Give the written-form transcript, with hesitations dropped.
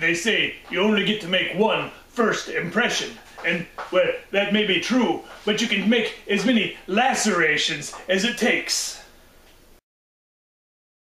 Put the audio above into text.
they say you only get to make one first impression. And, well, that may be true, but you can make as many lacerations as it takes.